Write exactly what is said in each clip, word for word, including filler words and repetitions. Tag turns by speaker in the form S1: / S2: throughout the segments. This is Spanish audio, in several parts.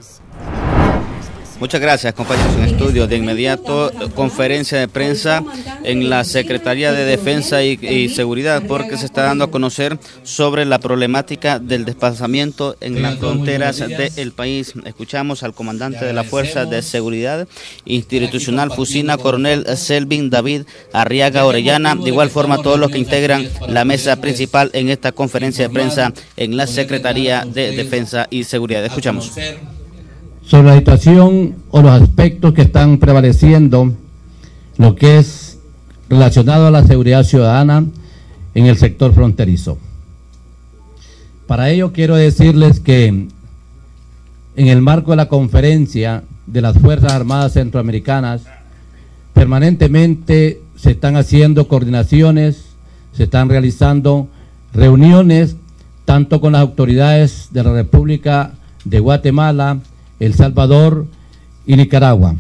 S1: Muchas gracias, compañeros. En estudio, de inmediato, conferencia de prensa en la Secretaría de Defensa y, y Seguridad, porque se está dando a conocer sobre la problemática del desplazamiento en las fronteras del país. Escuchamos al comandante de la Fuerza de Seguridad Institucional Fusina, coronel Selvin David Arriaga Orellana. De igual forma, todos los que integran la mesa principal en esta conferencia de prensa en la Secretaría de Defensa y Seguridad. Escuchamos.
S2: Sobre la situación o los aspectos que están prevaleciendo, lo que es relacionado a la seguridad ciudadana en el sector fronterizo. Para ello quiero decirles que en el marco de la conferencia de las Fuerzas Armadas Centroamericanas, permanentemente se están haciendo coordinaciones, se están realizando reuniones, tanto con las autoridades de la República de Guatemala, El Salvador y Nicaragua,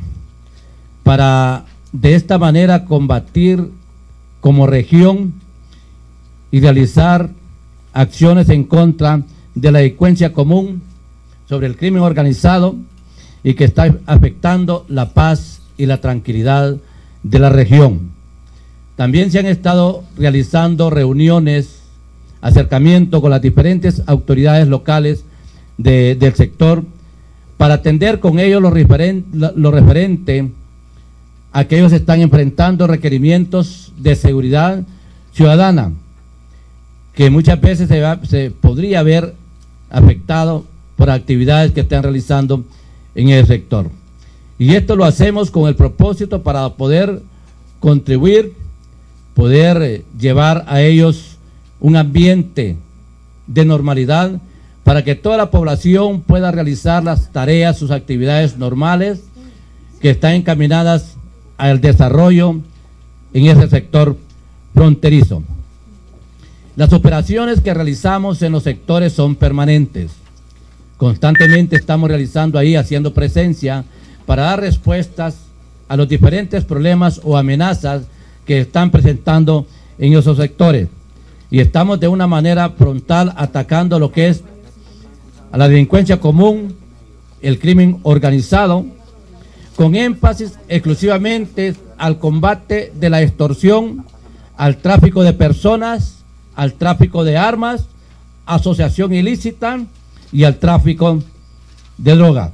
S2: para de esta manera combatir como región y realizar acciones en contra de la delincuencia común, sobre el crimen organizado y que está afectando la paz y la tranquilidad de la región. También se han estado realizando reuniones, acercamiento con las diferentes autoridades locales de, del sector, para atender con ellos lo, referen lo referente a que ellos están enfrentando requerimientos de seguridad ciudadana, que muchas veces se, va, se podría haber afectado por actividades que están realizando en el sector. Y esto lo hacemos con el propósito para poder contribuir, poder eh, llevar a ellos un ambiente de normalidad, para que toda la población pueda realizar las tareas, sus actividades normales que están encaminadas al desarrollo en ese sector fronterizo. Las operaciones que realizamos en los sectores son permanentes. Constantemente estamos realizando ahí, haciendo presencia para dar respuestas a los diferentes problemas o amenazas que están presentando en esos sectores. Y estamos de una manera frontal atacando lo que es a la delincuencia común, el crimen organizado, con énfasis exclusivamente al combate de la extorsión, al tráfico de personas, al tráfico de armas, asociación ilícita y al tráfico de droga.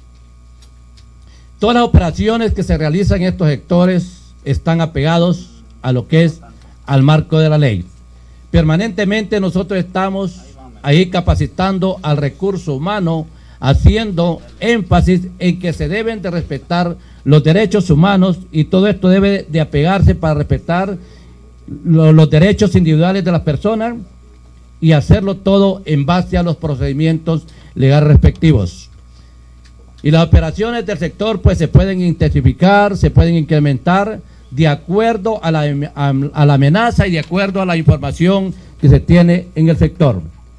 S2: Todas las operaciones que se realizan en estos sectores están apegados a lo que es al marco de la ley. Permanentemente nosotros estamos ahí capacitando al recurso humano, haciendo énfasis en que se deben de respetar los derechos humanos, y todo esto debe de apegarse para respetar lo, los derechos individuales de las personas y hacerlo todo en base a los procedimientos legales respectivos. Y las operaciones del sector pues se pueden intensificar, se pueden incrementar de acuerdo a la, a, a la amenaza y de acuerdo a la información que se tiene en el sector.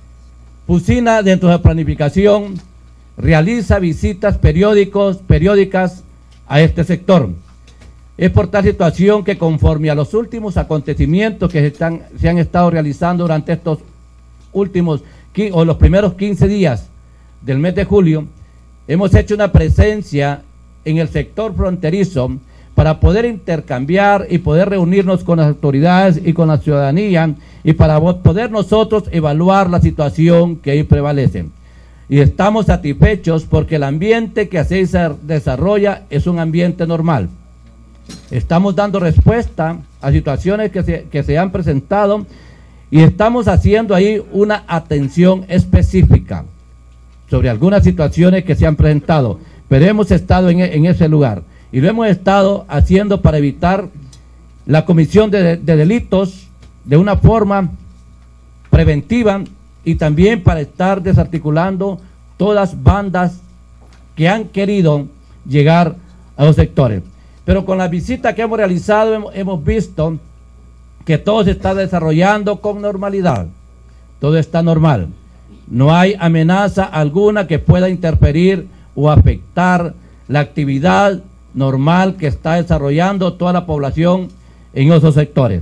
S2: Fusina, dentro de la planificación, realiza visitas periódicos, periódicas a este sector. Es por tal situación que, conforme a los últimos acontecimientos que se, están, se han estado realizando durante estos últimos o los primeros quince días del mes de julio, hemos hecho una presencia en el sector fronterizo para poder intercambiar y poder reunirnos con las autoridades y con la ciudadanía, y para poder nosotros evaluar la situación que ahí prevalece. Y estamos satisfechos porque el ambiente que así se desarrolla es un ambiente normal. Estamos dando respuesta a situaciones que se, que se han presentado, y estamos haciendo ahí una atención específica sobre algunas situaciones que se han presentado, pero hemos estado en, en ese lugar. Y lo hemos estado haciendo para evitar la comisión de, de delitos de una forma preventiva, y también para estar desarticulando todas bandas que han querido llegar a los sectores. Pero con la visita que hemos realizado hemos, hemos visto que todo se está desarrollando con normalidad. Todo está normal. No hay amenaza alguna que pueda interferir o afectar la actividad normal que está desarrollando toda la población en esos sectores.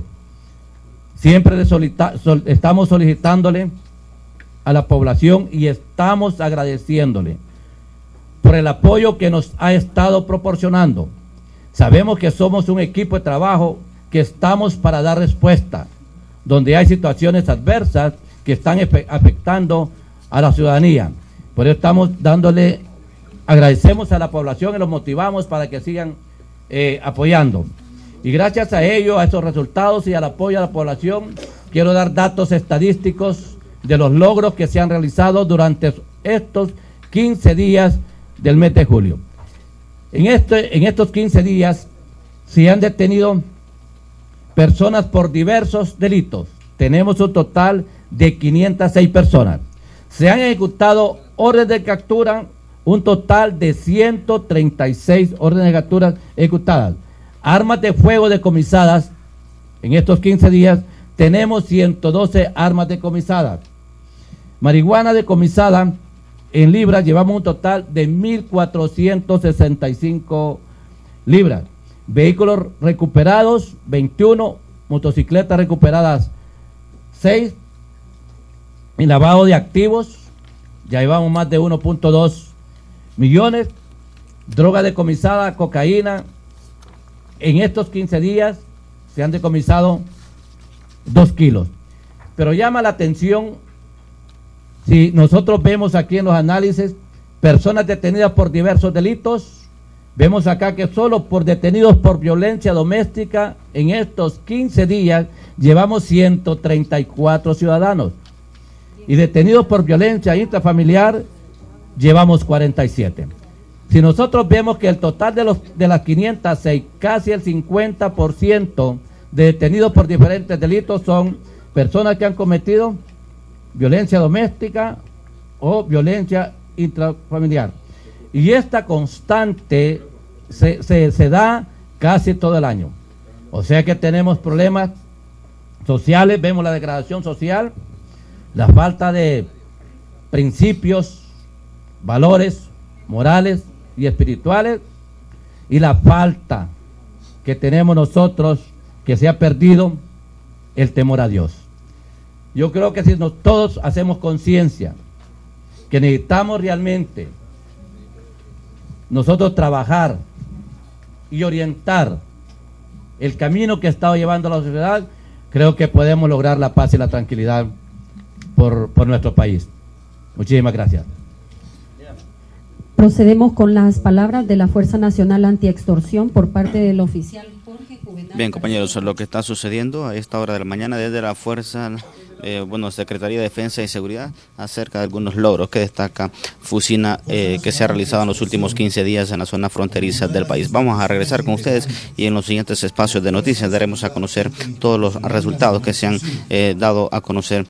S2: Siempre solicita, sol, estamos solicitándole a la población y estamos agradeciéndole por el apoyo que nos ha estado proporcionando. Sabemos que somos un equipo de trabajo que estamos para dar respuesta, donde hay situaciones adversas que están afectando a la ciudadanía. Por eso estamos dándole, agradecemos a la población y los motivamos para que sigan eh, apoyando. Y gracias a ello, a esos resultados y al apoyo a la población, quiero dar datos estadísticos de los logros que se han realizado durante estos quince días del mes de julio. En, este, en estos quince días se han detenido personas por diversos delitos. Tenemos un total de quinientas seis personas. Se han ejecutado órdenes de captura, un total de ciento treinta y seis órdenes de captura ejecutadas. Armas de fuego decomisadas, en estos quince días tenemos ciento doce armas decomisadas. Marihuana decomisada en libras, llevamos un total de mil cuatrocientos sesenta y cinco libras. Vehículos recuperados, veintiuno, motocicletas recuperadas, seis. En lavado de activos, ya llevamos más de uno punto dos millones. Droga decomisada, cocaína. En estos quince días se han decomisado dos kilos. Pero llama la atención, si nosotros vemos aquí en los análisis, personas detenidas por diversos delitos, vemos acá que solo por detenidos por violencia doméstica, en estos quince días, llevamos ciento treinta y cuatro ciudadanos. Y detenidos por violencia intrafamiliar, llevamos cuarenta y siete. Si nosotros vemos que el total de, los, de las quinientas seis, casi el cincuenta por ciento de detenidos por diferentes delitos son personas que han cometido violencia doméstica o violencia intrafamiliar. Y esta constante se, se, se da casi todo el año. O sea que tenemos problemas sociales, vemos la degradación social, la falta de principios, valores morales y espirituales, y la falta que tenemos nosotros, que se ha perdido el temor a Dios. Yo creo que si nos, todos hacemos conciencia que necesitamos realmente nosotros trabajar y orientar el camino que está llevando la sociedad, creo que podemos lograr la paz y la tranquilidad por, por nuestro país. Muchísimas gracias.
S3: Procedemos con las palabras de la Fuerza Nacional Antiextorsión por parte del oficial Jorge Juvenal.
S1: Bien, compañeros, lo que está sucediendo a esta hora de la mañana desde la Fuerza, eh, bueno, Secretaría de Defensa y Seguridad, acerca de algunos logros que destaca Fusina, eh, que se ha realizado en los últimos quince días en la zona fronteriza del país. Vamos a regresar con ustedes y en los siguientes espacios de noticias daremos a conocer todos los resultados que se han eh, dado a conocer